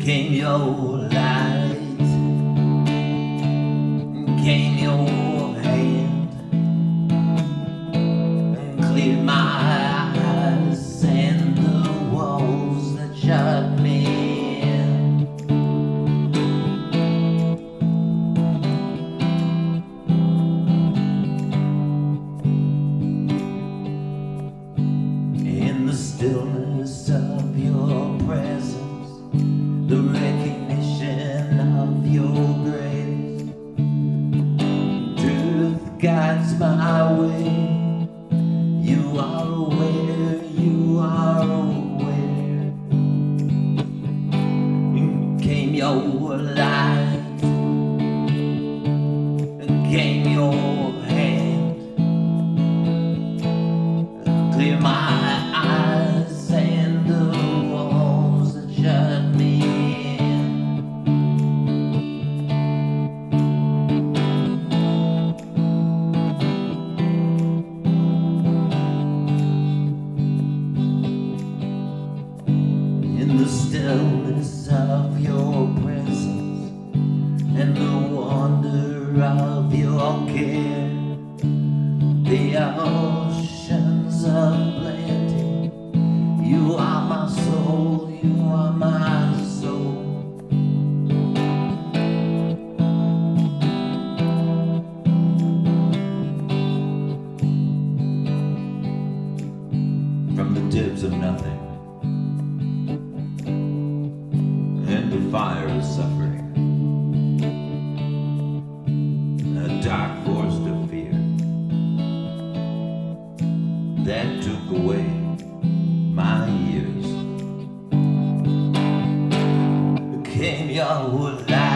Came your light, came your hand, and cleared my eyes and the walls that shut me in. In the stillness of your presence, the recognition of your grace, truth guides my way. You are aware, you are aware. Came your light, came your hand, clear my eyes and the walls that shut me in. In the stillness of your presence and the wonder of your care, the oceans of plenty, you are my soul, you are my soul. From the depths of nothing and the fire of suffering, a dark forest of fear that took away my years. Came your light,